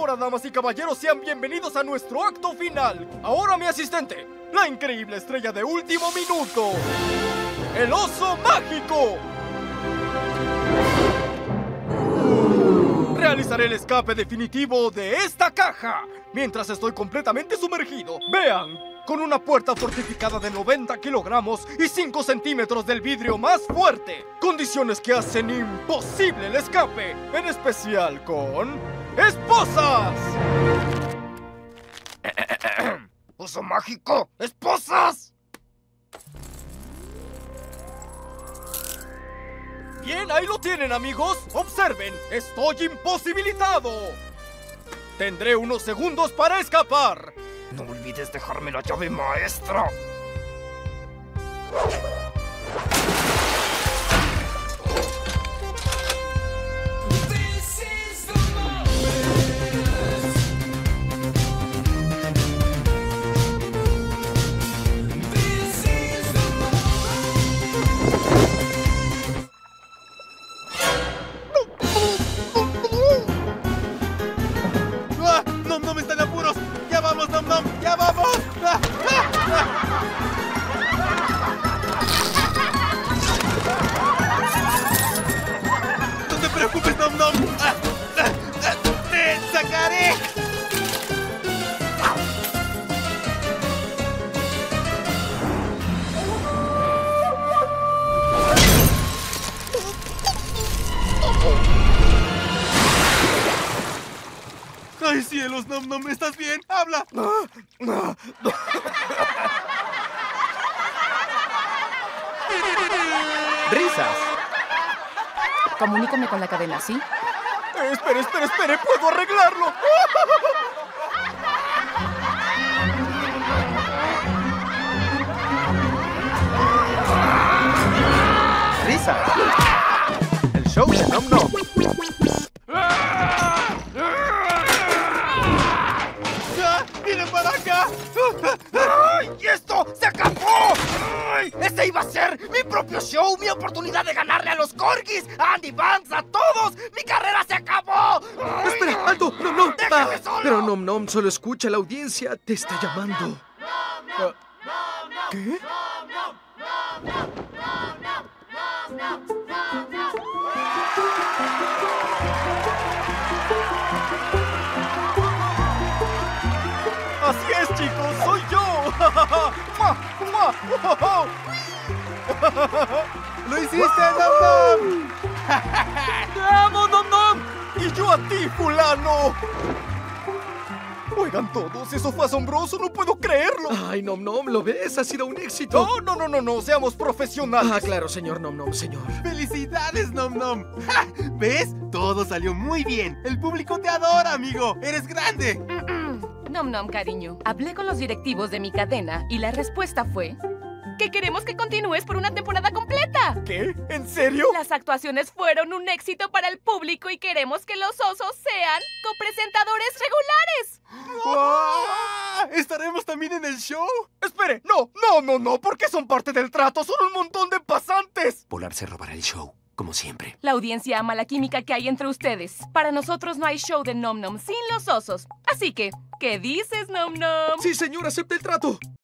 ahora, damas y caballeros, sean bienvenidos a nuestro acto final. Ahora mi asistente, la increíble estrella de último minuto, el oso mágico. Realizaré el escape definitivo de esta caja mientras estoy completamente sumergido. Vean, con una puerta fortificada de 90 kilogramos y 5 centímetros del vidrio más fuerte. Condiciones que hacen imposible el escape, en especial con esposas. ¡Oso mágico! ¡Esposas! Bien, ahí lo tienen, amigos. Observen, estoy imposibilitado. Tendré unos segundos para escapar. No olvides dejarme la llave maestra. ¡Nom Nom está en apuros! ¡Ya vamos, Nom Nom! ¡Ya vamos! ¡No te preocupes, Nom Nom! ¡Te sacaré! ¡Ay, cielos, Nom Nom! ¿Estás bien? ¡Habla! ¡Risas! Comunícame con la cadena, ¿sí? Espere, puedo arreglarlo. ¡Risas! El show de Nom Nom. ¡Vienen para acá! ¡Ay! ¡Esto se acabó! ¡Ay! ¡Ese iba a ser mi propio show! ¡Mi oportunidad de ganarle a los corgis! ¡A Andy Vance! ¡A todos! ¡Mi carrera se acabó! ¡Ay! ¡Espera! ¡Alto! ¡Nom Nom! ¡Déjame solo! Pero Nom Nom, solo escucha, la audiencia te está llamando. ¿Qué? Así es, chicos, soy yo. ¡Lo hiciste, Nom Nom! ¡Te amo, Nom Nom! Y yo a ti, fulano. Oigan todos, eso fue asombroso, no puedo creerlo. Ay, Nom Nom, ¿lo ves? Ha sido un éxito. No, seamos profesionales. Ah, claro, señor Nom Nom, señor. ¡Felicidades, Nom Nom! ¡Ja! ¿Ves? Todo salió muy bien. El público te adora, amigo. ¡Eres grande! Nom Nom, cariño. Hablé con los directivos de mi cadena y la respuesta fue que queremos que continúes por una temporada completa. ¿Qué? ¿En serio? Las actuaciones fueron un éxito para el público y queremos que los osos sean copresentadores regulares. ¡Ah! ¿Estaremos también en el show? Espere, no, porque son parte del trato, son un montón de pasantes. Polar se robará el show, como siempre. La audiencia ama la química que hay entre ustedes. Para nosotros no hay show de Nom Nom sin los osos. Así que, ¿qué dices, Nom Nom? Sí, señor, acepta el trato.